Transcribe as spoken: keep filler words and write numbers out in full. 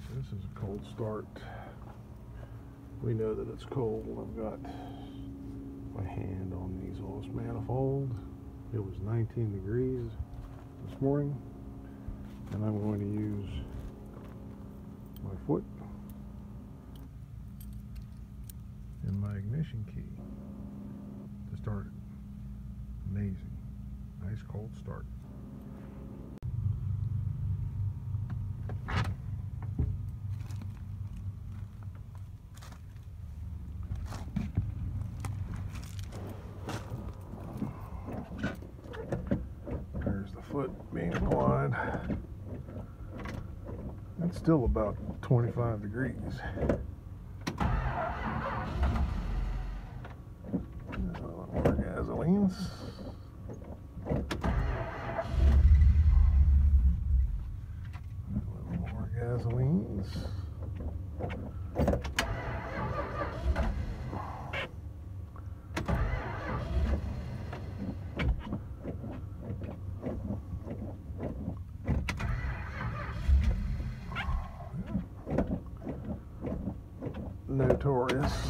This is a cold start. We know that it's cold. I've got my hand on the exhaust manifold. It was nineteen degrees this morning, and I'm going to use my foot and my ignition key to start it. Amazing. Nice cold start. There's the foot being applied. It's still about twenty-five degrees. A little more gasolines. A little more gasolines. Notorious.